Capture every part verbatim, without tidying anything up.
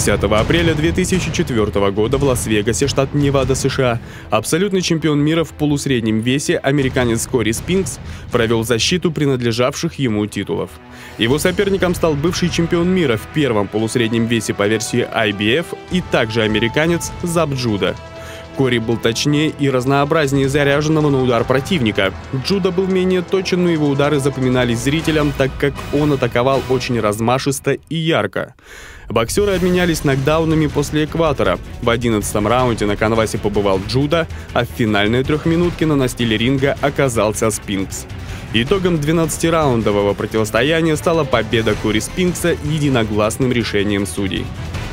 десятого апреля две тысячи четвёртого года в Лас-Вегасе, штат Невада, США, абсолютный чемпион мира в полусреднем весе американец Кори Спинкс провел защиту принадлежавших ему титулов. Его соперником стал бывший чемпион мира в первом полусреднем весе по версии ай би эф и также американец Заб Джуда. Кори был точнее и разнообразнее заряженного на удар противника. Джуда был менее точен, но его удары запоминались зрителям, так как он атаковал очень размашисто и ярко. Боксеры обменялись нокдаунами после экватора. В одиннадцатом раунде на канвасе побывал Джуда, а в финальной трехминутке на настиле ринга оказался Спинкс. Итогом двенадцатираундового противостояния стала победа Кори Спинкса единогласным решением судей.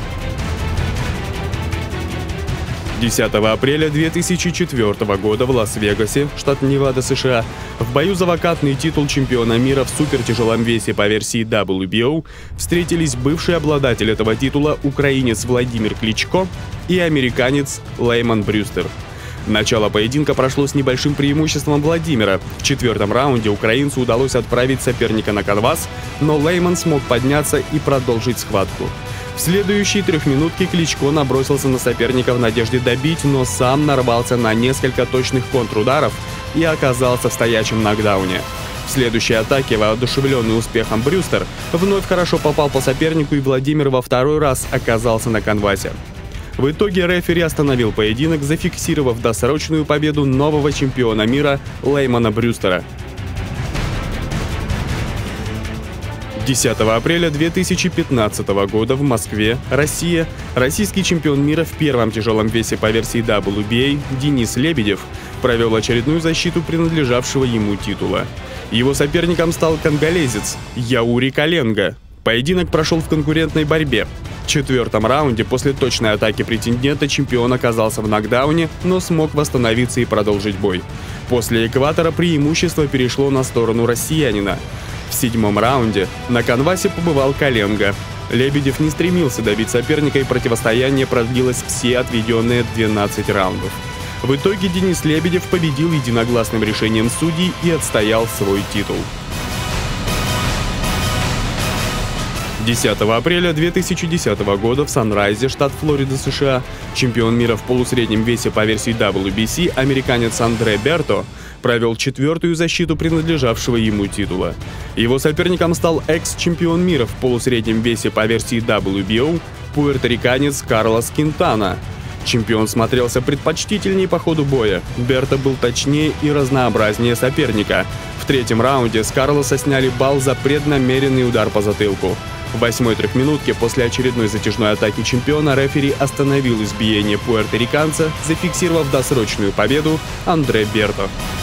десятого апреля две тысячи четвёртого года в Лас-Вегасе, штат Невада, США, в бою за вакантный титул чемпиона мира в супертяжелом весе по версии дабл ю би о встретились бывший обладатель этого титула украинец Владимир Кличко и американец Лейман Брюстер. Начало поединка прошло с небольшим преимуществом Владимира. В четвертом раунде украинцу удалось отправить соперника на канвас, но Лейман смог подняться и продолжить схватку. В следующие трехминутки Кличко набросился на соперника в надежде добить, но сам нарвался на несколько точных контрударов и оказался в стоячем нокдауне. В следующей атаке, воодушевленный успехом, Брюстер вновь хорошо попал по сопернику, и Владимир во второй раз оказался на канвасе. В итоге рефери остановил поединок, зафиксировав досрочную победу нового чемпиона мира Леймана Брюстера. десятого апреля две тысячи пятнадцатого года в Москве, Россия, российский чемпион мира в первом тяжелом весе по версии дабл ю би эй Денис Лебедев провел очередную защиту принадлежавшего ему титула. Его соперником стал конголезец Яури Коленго. Поединок прошел в конкурентной борьбе. В четвертом раунде после точной атаки претендента чемпион оказался в нокдауне, но смог восстановиться и продолжить бой. После экватора преимущество перешло на сторону россиянина. В седьмом раунде на канвасе побывал Коленго. Лебедев не стремился добить соперника, и противостояние продлилось все отведенные двенадцать раундов. В итоге Денис Лебедев победил единогласным решением судей и отстоял свой титул. десятого апреля две тысячи десятого года в Санрайзе, штат Флорида, США, чемпион мира в полусреднем весе по версии дабл ю би си американец Андре Берто провел четвертую защиту принадлежавшего ему титула. Его соперником стал экс-чемпион мира в полусреднем весе по версии дабл ю би о пуэрториканец Карлос Кинтана. Чемпион смотрелся предпочтительнее по ходу боя. Берто был точнее и разнообразнее соперника. В третьем раунде с Карлоса сняли балл за преднамеренный удар по затылку. В восьмой трехминутке после очередной затяжной атаки чемпиона рефери остановил избиение пуэрториканца, зафиксировав досрочную победу Андре Берто.